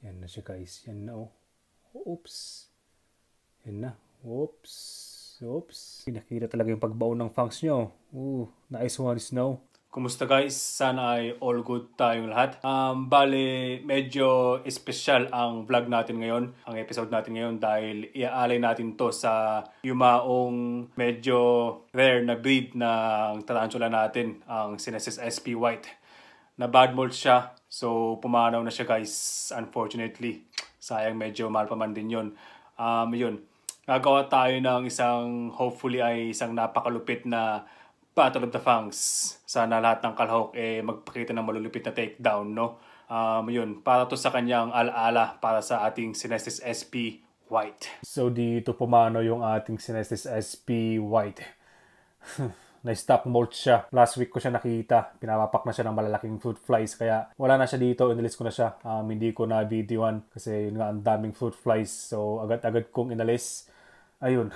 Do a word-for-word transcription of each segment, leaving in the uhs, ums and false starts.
Yan na siya guys. Yan na oh. Oops. Yan na. Oops. Oops. Nakikita talaga yung pagbaon ng fangs nyo. Ooh, nice one snow. Kumusta guys? Sana ay all good tayong lahat. Um, bale, medyo espesyal ang vlog natin ngayon, ang episode natin ngayon dahil iaalay natin to sa yumaong medyo rare na breed ng tarantula natin, ang Xenesthis S P White. Na bad mold siya, so pumanaw na siya guys, unfortunately. Sayang, medyo mahal pa man din yun. Um, yun, nagawa tayo ng isang, hopefully ay isang napakalupit na Battle of the Fangs. Sana lahat ng kalahok eh magpakita ng malulupit na takedown, no? Um, yun, para to sa kanyang alaala para sa ating Xenesthis S P White. So dito pumano yung ating Xenesthis S P White. Na-stock molt siya. Last week ko siya nakita. Pinapapak na siya ng malalaking fruit flies. Kaya wala na siya dito. Inalis ko na siya. Um, hindi ko na videoan kasi yun nga ang daming fruit flies. So agad-agad kong inalis. Ayun.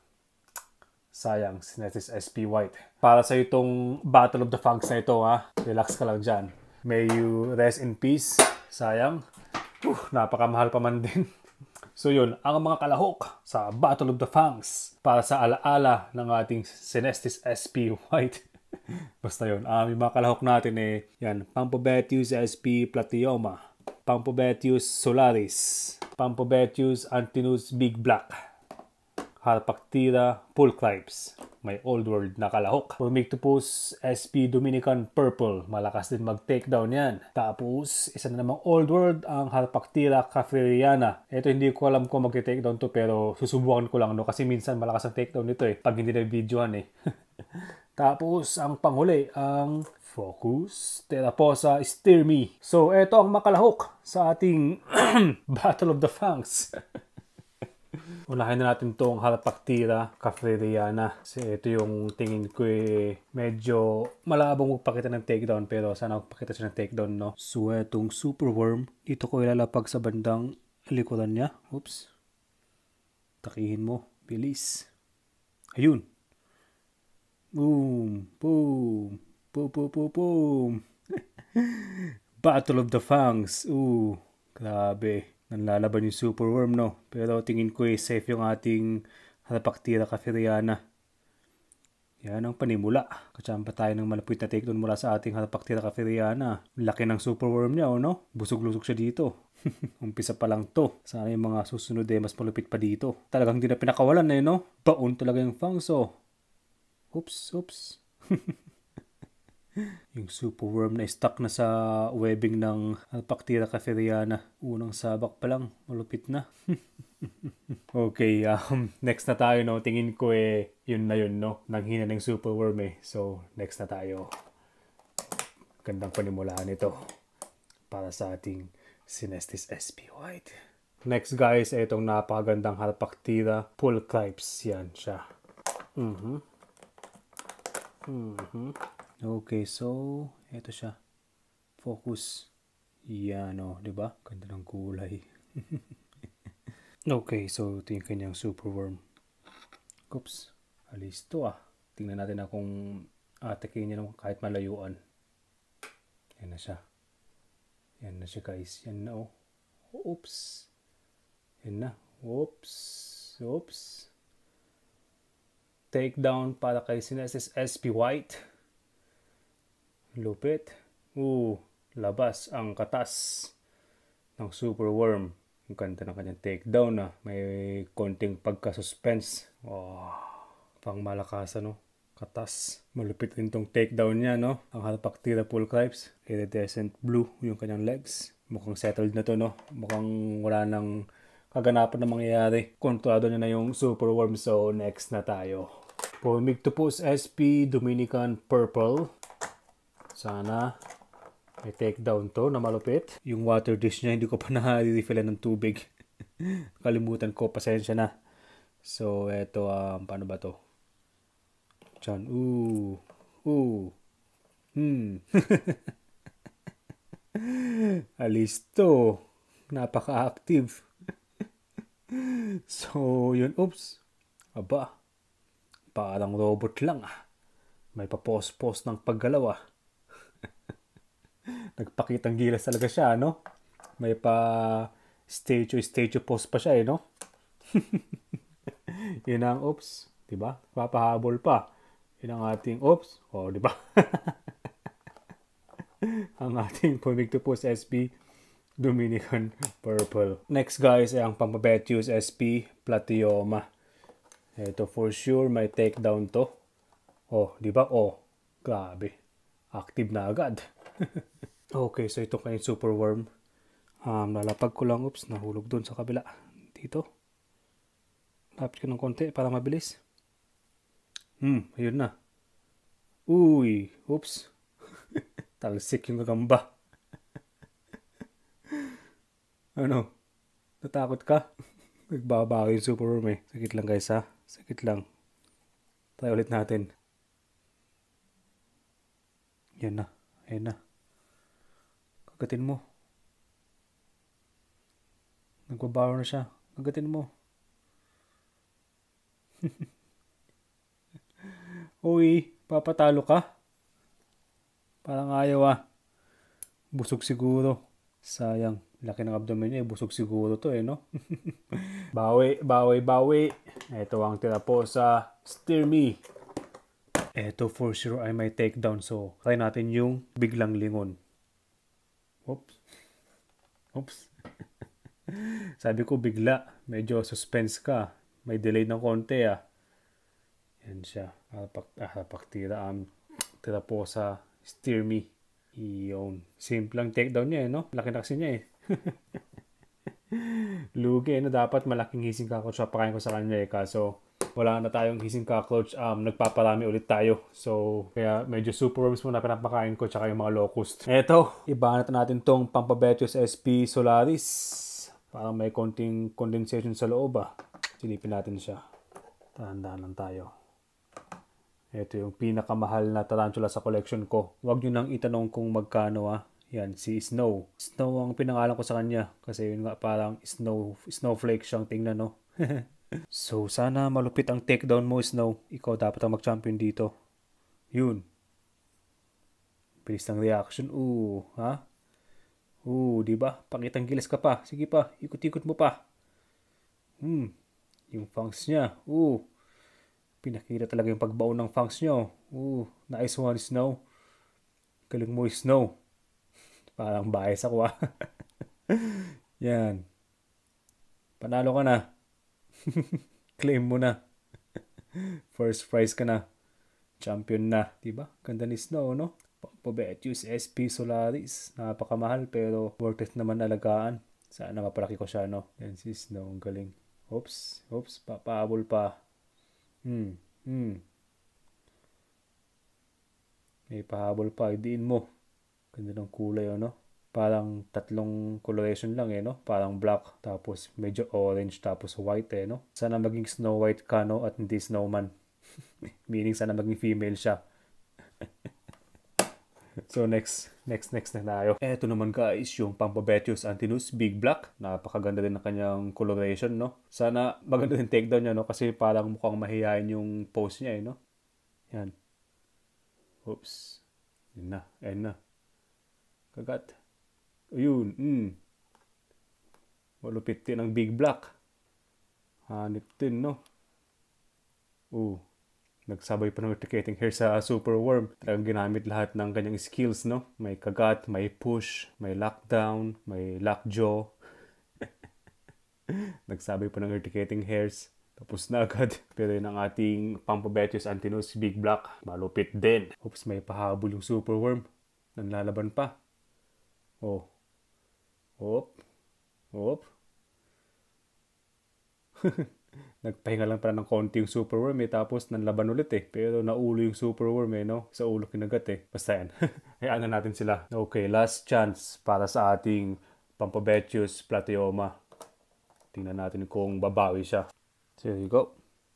Sayang, Xenesthis S P White. Para sa itong Battle of the Fangs na ito, ha? Relax ka lang dyan. May you rest in peace. Sayang. Uh, napakamahal pa man din. So yun, ang mga kalahok sa Battle of the Fangs para sa alaala ng ating Xenesthis S P White. Basta yun, um, yung mga kalahok natin eh, yan, Pampobetius S P Platyoma, Pampobetius solaris, Pampobetius antinus big black, Harpactira pulchripes, may old world na kalahok. Formictopus S P Dominican purple, malakas din mag-takedown yan. Tapos, isa na namang old world ang Harpactira caffreyana. Ito hindi ko alam kung mag-takedown to pero susubukan ko lang, no? Kasi minsan malakas ang takedown nito eh, pag hindi na videohan eh. Tapos, ang panghuli, ang Focus Teraposa Stirmi. So, ito ang makalahok sa ating Battle of the Fangs. Unahin na natin itong Harpactira caffreyana. Kasi ito yung tingin ko eh, medyo malabong magpakita ng takedown pero sana magpakita siya ng takedown, no? So itong superworm, dito ko ilalapag sa bandang likuran niya. Oops. Takihin mo. Bilis. Ayun. Boom. Boom. Boom, boom, boom, boom. Battle of the Fangs. Ooh. Grabe. Nanlalaban yung superworm, no? Pero tingin ko eh, safe yung ating Harpactira caffreyana. Yan ang panimula. Kachamba tayo ng malapit na takedown mula sa ating Harpactira caffreyana. Laki ng superworm niya, oh, no? Busog-lusog siya dito. Umpisa pa lang to. Sana yung mga susunod eh, mas malupit pa dito. Talagang hindi na pinakawalan eh, no? Baon talaga yung fangs, oh. Oops, oops. Yung superworm na stuck na sa webbing ng Harpactira caffreyana. Unang sabak pa lang, malupit na. Okay, um, next na tayo, no? Tingin ko eh, yun na yun, no? Nanghina ng superworm eh. So, next na tayo. Gandang panimulaan ito para sa ating Xenesthis S P White. Next guys, itong napakagandang Harpactira pulchripes. Yan siya. Mm-hmm. Mm-hmm. Okay, so ito siya. Focus. Yan o, di ba? Ganda ng kulay. Okay, so ito yung kanyang superworm. Oops. Alis to ah. Tingnan natin na kung atakin niya kahit malayuan. Yan na siya. Yan na siya guys. Yan na oh. Oops. Yan na. Oops. Oops. Takedown para kay Xenesthis S P White. Lupit. Uh, labas ang katas ng superworm. Ang ganda ng kanyang takedown na. May konting pagka-suspense. Oh, pang malakasan, no? Katas. Malupit rin tong takedown niya, no? Ang Harpactira pulchripes. Iridescent blue yung kanyang legs. Mukhang settled na to, no? Mukhang wala nang kaganapan na mangyayari. Kontrolado niya na yung superworm. So, next na tayo. Formictopus S P Dominican purple. Sana may takedown to na malupit. Yung water dish niya, hindi ko pa na-refillan ng tubig. Kalimutan ko, pasensya na. So, eto, um, paano ba to? Diyan, ooh, ooh, hmm. Alis to. Napaka-active. So, yun, oops. Aba, parang robot lang ah. May papos-pos ng paggalaw ah. Nagpakitang gilas talaga siya, no? May pa statue, statue pose pa siya eh, no? Yun ang, oops, diba? Papahabol pa. Yun ang ating, oops, oh, diba? Ang ating Pumictopus S P Dominican Purple. Next guys ay ang Pampabetius S P Platyoma. Ito for sure may takedown to. Oh, di ba? Oh, grabe. Active na agad. Okay, so ito kayong super worm. Um, lalapag ko lang. Oops, nahulog dun sa kabila. Dito. Lapit ko ng konti para mabilis. Hmm, ayun na. Uy, oops. Talsik yung gagamba. Ano? Natakot ka? Nagbabaka yung super worm eh. Sakit lang guys ha. Sakit lang. Try ulit natin. Yan na. Ayan na. Kagatin mo. Nagbabaho na siya. Kagatin mo. Uy, papatalo ka? Parang ayaw ah. Busog siguro. Sayang. Laki ng abdomen niya. Busog siguro to eh, no? Bawi, bawi, bawi. Ito ang tira po sa Steer Me. Ito for sure ay may takedown. So, try natin yung biglang lingon. Oops. Oops. Sabi ko bigla. Medyo suspense ka. May delay ng konti ah. Yan siya. Hapak, ah, hapak tira. Um, tira po sa Steer Me. Iyon. Simple lang takedown niya eh, no? Laki na kasi niya eh. Lugi eh, no? Dapat malaking hising cockroach papakain ko sa kanya eh. Kaso wala na tayong hising cockroach. Um, nagpaparami ulit tayo. So, kaya medyo super worms muna pinapakain ko tsaka yung mga locust. Eto, ibanat natin tong Pampabetius S P solaris. Parang may konting condensation sa loob ah. Silipin natin siya. Tahan-tahan lang tayo. Ito yung pinakamahal na tarantula sa collection ko. Huwag nyo nang itanong kung magkano ah. Yan, si Snow. Snow ang pinangalan ko sa kanya. Kasi yun nga parang snow, snowflake siyang tingnan, no? So, sana malupit ang takedown mo, Snow. Ikaw dapat ang mag-champion dito. Yun. Bilis ng reaction. Ooh, ha? Ooh, diba? Pakitang gilas ka pa. Sige pa, ikot-ikot mo pa. Hmm, yung fangs niya. Ooh. Pinakita talaga yung pagbaon ng fangs nyo. Ooh, nice one, Snow. Galing mo, Snow. Parang bias ako ah. Yan. Panalo ka na. Claim mo na. First prize ka na. Champion na. Diba? Ganda ni Snow, no? Pampabetius S P Solaris. Napakamahal pero worth it naman alagaan. Sana mapalaki ko siya, no? Yan si Snow. Ang galing. Oops. Oops. Papaabol pa. Hmm. Hmm. May pahabol pa. Idiin mo. Ganda ng kulay, ano? Parang tatlong coloration lang, eh, no? Parang black, tapos medyo orange, tapos white, eh, no? Sana maging Snow White ka, no? At hindi Snowman. Meaning, sana maging female siya. So, next, next, next na tayo. Eto naman guys, yung Pampabetius Antinus Big Black. Napakaganda din ng kanyang coloration, no? Sana maganda din takedown niya, no? Kasi parang mukhang mahihayin yung pose niya, eh, no? Yan. Oops. Yan na, yan na. Kagat. Ayun, mm. Malupit din ang Big Black. Hanip din, no? Oo. Nagsabay pa ng replicating hair sa super worm. Talagang ginamit lahat ng kanyang skills, no? May kagat, may push, may lockdown, may lockjaw. Nagsabay pa ng replicating hairs. Tapos na agad. Pero yun ang ating Pampabetius Antinus Big Black. Malupit din. Oops, may pahabol yung super worm. Nanlalaban pa. Oh. Op. Op. Nagpahinga lang pala ng konti yung super worm eh. Tapos nanlaban ulit eh. Pero naulo yung super worm eh, no? Sa ulo kinagat eh. Basta yan. Hayaan na natin sila. Okay, last chance para sa ating Pampabetius Platyoma. Tingnan natin kung babawi siya. So, here you go.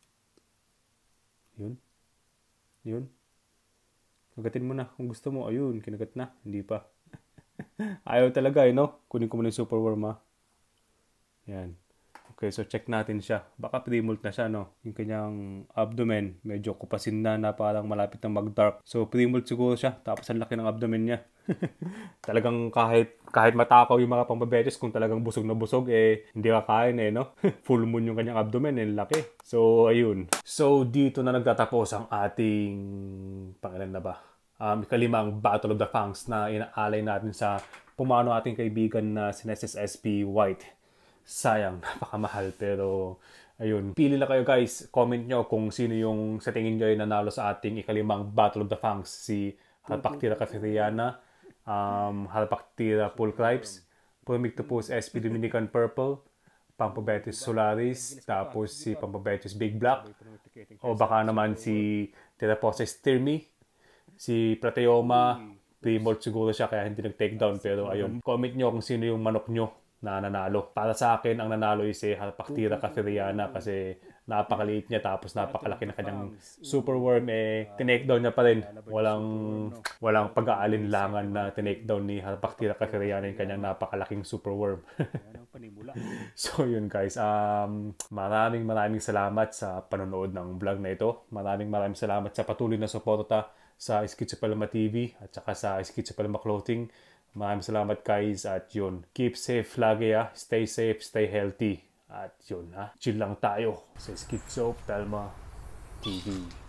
Yun. Yun. Kagatin mo na kung gusto mo. Ayun, kinagat na. Hindi pa. Ayaw talaga eh, no? Kunin ko muna yung super worm ha. Yan. Okay, so check natin siya. Baka pre-molt na siya, no? Yung kanyang abdomen, medyo kupasin na na parang malapit na mag-dark. So pre-molt siguro siya. Tapos ang laki ng abdomen niya. Talagang kahit kahit matakaw yung mga pambabetes, kung talagang busog na busog, eh, hindi kakain eh, no? Full moon yung kanyang abdomen, eh, laki. So, ayun. So, dito na nagtatapos ang ating, pangilan na ba? Um, ikalimang Battle of the Fangs na inaalay natin sa pumano ating kaibigan na Xenesthis S P White. Sayang, napakamahal, pero ayun. Pili na kayo guys. Comment nyo kung sino yung sa tingin nyo yung nanalo sa ating ikalimang Battle of the Fangs. Si Halpactira Catheriana, um, Halpactira pulchripes, Pulmictopus S P Dominican Purple, Pamphobetis solaris, tapos si Pamphobetis Big Black, o baka naman si Theraphosis stirmi, si Plateoma, pre-molt siguro siya kaya hindi nag-takedown, pero ayun. Comment nyo kung sino yung manok nyo na nanalo. Para sa akin, ang nanalo is si Halpactira Catheriana kasi napakaliit niya tapos napakalaki na kanyang superworm, eh tinake-down niya pa rin. Walang walang pag-aalinlangan na tinake-down ni Halpactira Catheriana yung kanyang napakalaking superworm. So yun guys, um, maraming maraming salamat sa panonood ng vlog na ito. Maraming maraming salamat sa patuloy na suporta sa Schizo-Pelma T V at saka sa Schizo-Pelma Clothing. Maraming salamat guys at yun. Keep safe lagi ah. Stay safe, stay healthy. At yun ha. Chill lang tayo sa Schizo-Pelma T V.